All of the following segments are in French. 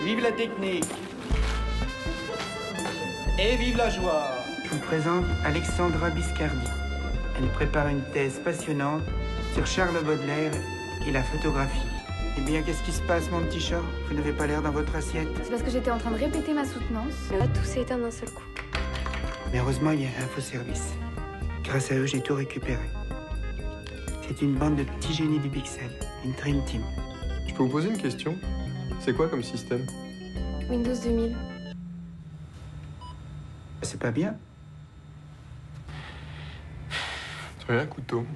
Vive la technique. Et vive la joie. Je vous présente Alexandra Biscardi. Elle prépare une thèse passionnante sur Charles Baudelaire et la photographie. Eh bien, qu'est-ce qui se passe, mon petit chat? Vous n'avez pas l'air dans votre assiette. C'est parce que j'étais en train de répéter ma soutenance. Là, tout s'est éteint d'un seul coup. Mais heureusement, il y a Infoservice. Grâce à eux, j'ai tout récupéré. C'est une bande de petits génies du pixel, une Dream Team. Je peux vous poser une question? C'est quoi comme système? Windows 2000. C'est pas bien? Très bien, couteau.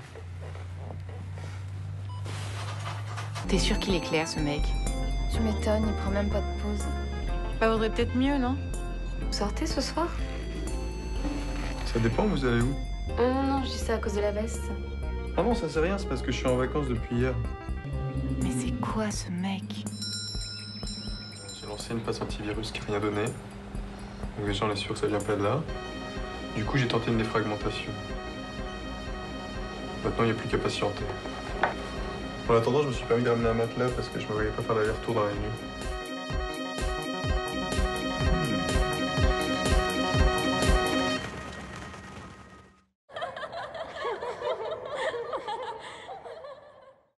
T'es sûr qu'il est clair, ce mec? Tu m'étonnes, il prend même pas de pause. Ça vaudrait peut-être mieux, non? Vous sortez ce soir? Ça dépend, vous allez où? Non, je dis ça à cause de la veste. Ah non, ça c'est rien, c'est parce que je suis en vacances depuis hier. Mais c'est quoi, ce mec? J'ai lancé une passe antivirus qui n'a rien donné. Donc déjà, on est sûr que ça vient pas de là. Du coup, j'ai tenté une défragmentation. Maintenant, il n'y a plus qu'à patienter. En attendant, je me suis permis de ramener un matelas parce que je me voyais pas faire l'aller-retour dans la nuit.